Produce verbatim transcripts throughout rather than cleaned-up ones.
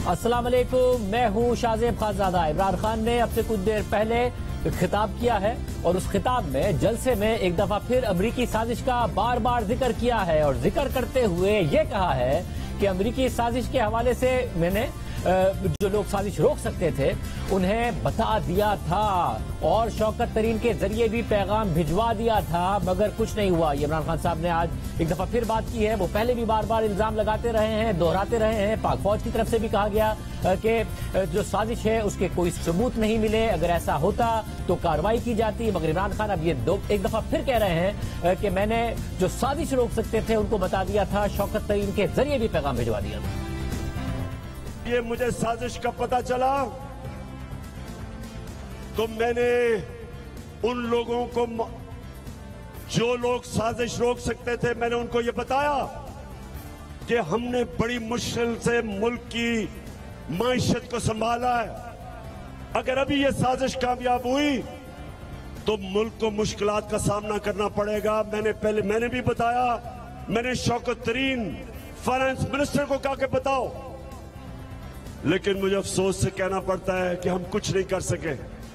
अस्सलाम वालेकुम, मैं हूँ शाहजेब खानजादा। इमरान खान ने अब से कुछ देर पहले खिताब किया है और उस खिताब में जलसे में एक दफा फिर अमरीकी साजिश का बार बार जिक्र किया है और जिक्र करते हुए ये कहा है कि अमरीकी साजिश के हवाले से मैंने जो लोग साजिश रोक सकते थे उन्हें बता दिया था और शौकत तरीन के जरिए भी पैगाम भिजवा दिया था, मगर कुछ नहीं हुआ। ये इमरान खान साहब ने आज एक दफा फिर बात की है। वो पहले भी बार बार इल्जाम लगाते रहे हैं, दोहराते रहे हैं। पाक फौज की तरफ से भी कहा गया कि जो साजिश है उसके कोई सबूत नहीं मिले, अगर ऐसा होता तो कार्रवाई की जाती। मगर इमरान खान अब ये दो एक दफा फिर कह रहे हैं कि मैंने जो साजिश रोक सकते थे उनको बता दिया था, शौकत तरीन के जरिए भी पैगाम भिजवा दिया था। ये मुझे साजिश का पता चला तो मैंने उन लोगों को, जो लोग साजिश रोक सकते थे, मैंने उनको ये बताया कि हमने बड़ी मुश्किल से मुल्क की माइशत को संभाला है। अगर अभी ये साजिश कामयाब हुई तो मुल्क को मुश्किलात का सामना करना पड़ेगा। मैंने पहले मैंने भी बताया, मैंने शौकत तरीन फाइनेंस मिनिस्टर को कहा कि बताओ, लेकिन मुझे अफसोस से कहना पड़ता है कि हम कुछ नहीं कर सके।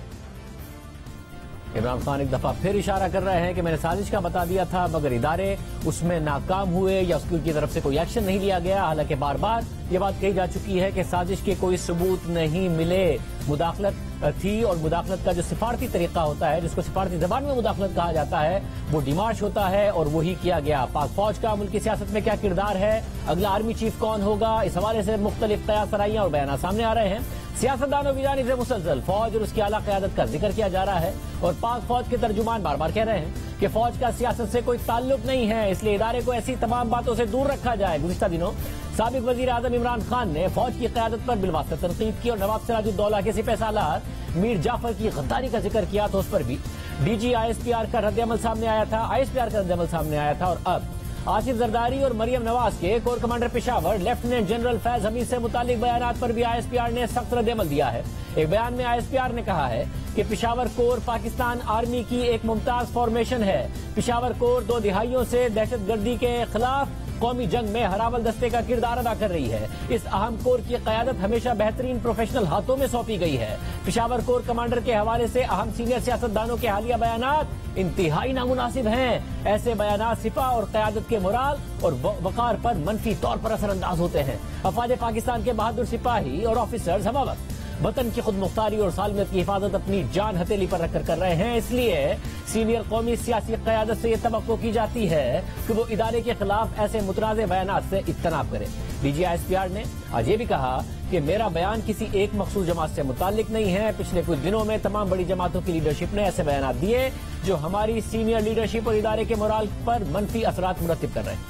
इमरान खान एक दफा फिर इशारा कर रहे हैं कि मैंने साजिश का बता दिया था, मगर इदारे उसमें नाकाम हुए या उसकी उनकी तरफ से कोई एक्शन नहीं लिया गया। हालांकि बार बार ये बात कही जा चुकी है कि साजिश के कोई सबूत नहीं मिले, मुदाखलत थी और मुदाखलत का जो सिफारती तरीका होता है, जिसको सिफारती जबान में मुदाखलत कहा जाता है, वो डिमार्च होता है और वही किया गया। पाक फौज का मुल्क की सियासत में क्या किरदार है, अगला आर्मी चीफ कौन होगा, इस हवाले से मुख्तलिफ कयासराइयां और बयान सामने आ रहे हैं। सियासतदानों वीरानी से मुसलसल फौज और उसकी आला क़यादत का जिक्र किया जा रहा है और पाक फौज के तर्जुमान बार बार कह रहे हैं कि फौज का सियासत से कोई ताल्लुक नहीं है, इसलिए इदारे को ऐसी तमाम बातों से दूर रखा जाए। गुज़िश्ता दिनों साबिक वज़ीर आज़म इमरान खान ने फौज की क़यादत पर बिलवास्ता तनकीद की और नवाब सिराजुद्दौला के सिपह सालार मीर जाफर की गद्दारी का जिक्र किया तो उस पर भी डीजी आईएसपीआर का रद्द-ए-अमल सामने आया था आईएसपीआर का रद्द-ए-अमल सामने आया था और अब आसिफ जरदारी और मरियम नवाज के corps commander Peshawar lieutenant general Faiz Hameed से मुतालिक बयानात पर भी आईएसपीआर ने सख्त रद्द-ए-अमल दिया है। एक बयान में आईएसपीआर ने कहा है कि पेशावर कोर पाकिस्तान आर्मी की एक मुमताज फॉर्मेशन है। पेशावर कोर दो दिहाइयों से दहशतगर्दी के खिलाफ कौमी जंग में हरावल दस्ते का किरदार अदा कर रही है। इस अहम कोर की क़यादत हमेशा बेहतरीन प्रोफेशनल हाथों में सौंपी गई है। पेशावर कोर कमांडर के हवाले से अहम सीनियर सियासतदानों के हालिया बयानात इंतहाई नामुनासिब हैं। ऐसे बयानात सिपा और क़यादत के मोराल और वक़ार पर मनफी तौर पर असरअंदाज होते हैं। अफवाज पाकिस्तान के बहादुर सिपाही और ऑफिसर्स हम वक्त वतन की खुद मुख्तारी और सालमियत की हिफाजत अपनी जान हथेली पर रखकर कर रहे हैं, इसलिए सीनियर कौमी सियासी क़यादत से ये तवक्को की जाती है कि वो इदारे के खिलाफ ऐसे मुतनाज़े बयानात से इज्तनाब करे। डीजी आईएसपीआर ने आज ये भी कहा कि मेरा बयान किसी एक मखसूस जमात से मुताल्लिक नहीं है। पिछले कुछ दिनों में तमाम बड़ी जमातों की लीडरशिप ने ऐसे बयानात दिए जो हमारी सीनियर लीडरशिप और इदारे के मोराल पर मनफी असरात मुरतब कर रहे हैं।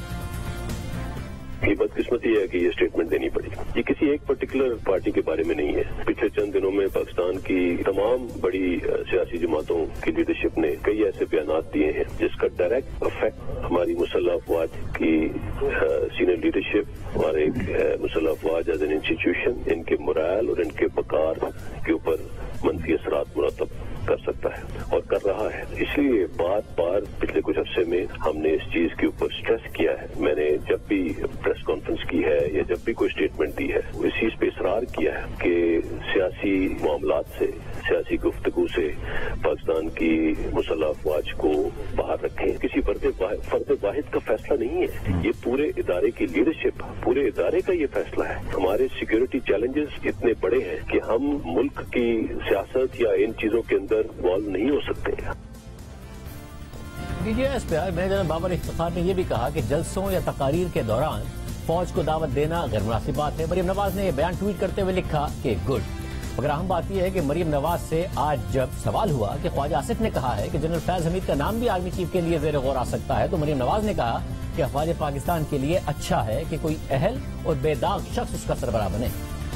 ये बदकिस्मती है कि ये स्टेटमेंट देनी पड़ी। ये किसी एक पर्टिकुलर पार्टी के बारे में नहीं है। पिछले चंद दिनों में पाकिस्तान की तमाम बड़ी सियासी जमातों की लीडरशिप ने कई ऐसे बयानात दिए हैं जिसका डायरेक्ट इफेक्ट हमारी मुसल्लह अफवाज की सीनियर लीडरशिप और एक मुसल्लह अफवाज एज एन इंस्टीट्यूशन, इनके मोराल और इनके वक़ार के ऊपर मनफी असरात मुरतब कर सकता है और कर रहा है। इसलिए बार बार पिछले कुछ अरसे में हमने इस चीज के ऊपर स्ट्रेस किया है। मैंने जब भी प्रेस कॉन्फ्रेंस की है या जब भी कोई स्टेटमेंट दी है, इस चीज पे इसरार किया है कि सियासी मामलात से, सियासी गुफ्तगू से पाकिस्तान की मुसल्लह अफवाज को बाहर रखें। किसी फर्द वाहिद का फैसला नहीं है, ये पूरे इदारे की लीडरशिप, पूरे इदारे का ये फैसला है। हमारे सिक्योरिटी चैलेंजेस इतने बड़े हैं कि हम मुल्क की सियासत या इन चीजों के अंदर इन्वॉल्व नहीं हो सकते। DG ISPR major general Babar Iftikhar ने यह भी कहा कि जलसों या तकारीर के दौरान फौज को दावत देना गैर मुनासिब बात है। मरियम नवाज ने यह बयान ट्वीट करते हुए लिखा कि गुड। मगर अहम बात यह है कि मरियम नवाज से आज जब सवाल हुआ कि ख्वाजा आसिफ ने कहा है कि जनरल फैज हमीद का नाम भी आर्मी चीफ के लिए ज़ेर गौर आ सकता है, तो मरियम नवाज ने कहा कि अफवाज पाकिस्तान के लिए अच्छा है कि कोई अहल और बेदाग शख्स उसका सरबराह बने।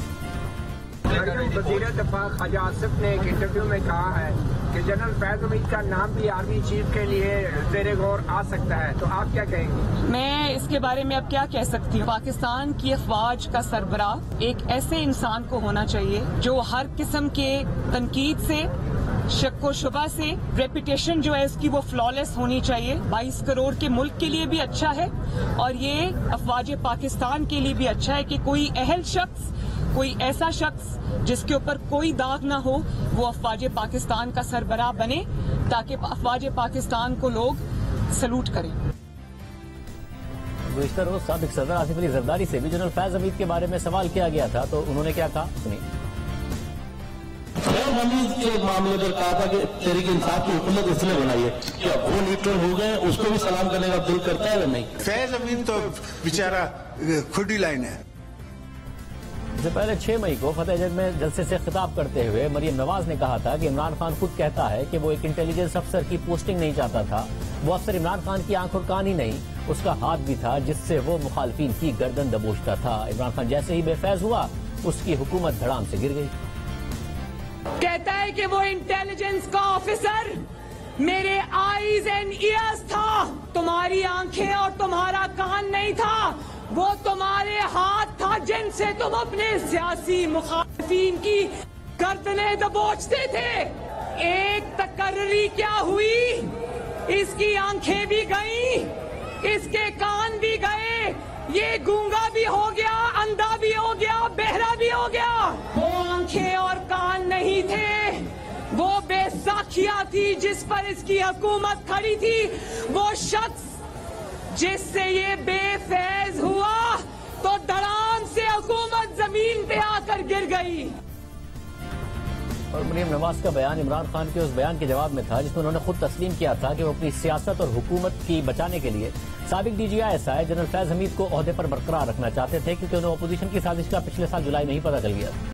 वज़ीर दफ़ा ख्वाजा आसिफ ने एक इंटरव्यू में कहा है कि जनरल फैज हमीद का नाम भी आर्मी चीफ के लिए ज़ेर गौर आ सकता है, तो आप क्या कहेंगे? मैं इसके बारे में अब क्या कह सकती हूँ। पाकिस्तान की अफवाज का सरबराह एक ऐसे इंसान को होना चाहिए जो हर किस्म के तनकीद से, शक व शुबा से, रेपुटेशन जो है उसकी वो फ्लॉलेस होनी चाहिए। बाईस करोड़ के मुल्क के लिए भी अच्छा है और ये अफवाज पाकिस्तान के लिए भी अच्छा है कि कोई अहल शख्स कोई ऐसा शख्स जिसके ऊपर कोई दाग ना हो वो अफवाज पाकिस्तान का सरबराह बने ताकि अफवाज पाकिस्तान को लोग सलूट करें। गुज़िश्ता रोज साबिक सदर आसिफ अली जरदारी से भी जनरल फैज हमीद के बारे में सवाल किया गया था, तो उन्होंने क्या कहा सुनिए। फैज हमीद के मामले पर कहा था कि तहरीक इंसाफ की हुकूमत इसलिए बनाई है कि अब वो न्यूट्रल हो गए, उसको भी सलाम करने का दिल करता है या नहीं? फैज हमीद तो बेचारा खुदी लाइन है। इससे पहले छह मई को फतेहजंग में जलसे से खिताब करते हुए मरियम नवाज ने कहा था कि इमरान खान खुद कहता है कि वो एक इंटेलिजेंस अफसर की पोस्टिंग नहीं चाहता था। वो अफसर इमरान खान की आंख और कान ही नहीं, उसका हाथ भी था जिससे वो मुखालफिन की गर्दन दबोचता था। इमरान खान जैसे ही बेफैज हुआ उसकी हुकूमत धड़ाम से गिर गई। कहता है कि वो इंटेलिजेंस का ऑफिसर मेरे आईज एंड ईयर्स था, तुम्हारी आंखें और तुम्हारा कान नहीं था, वो तुम्हारे हाथ था जिनसे तुम अपने सियासी मुखालिफिन की गर्दनें दबोचते थे। एक तकर्री क्या हुई, इसकी आंखें भी गईं, इसके कान भी गए, ये गूंगा भी हो गया, अंधा भी हो गया, बहरा भी हो गया। वो आंखें और कान नहीं थे, वो बेसाखिया थी जिस पर इसकी हुकूमत खड़ी थी। वो शख्स जिससे ये बेफैज हुआ तो धड़ाम से हुकूमत जमीन पे आकर गिर गई। और मरियम नवाज का बयान इमरान खान के उस बयान के जवाब में था जिसमें उन्होंने खुद तस्लीम किया था कि वो अपनी सियासत और हुकूमत की बचाने के लिए साबिक D G I S I general Faiz Hameed को ओहदे पर बरकरार रखना चाहते थे, क्योंकि उन्हें अपोजिशन की साजिश का पिछले साल जुलाई में ही पता चल गया।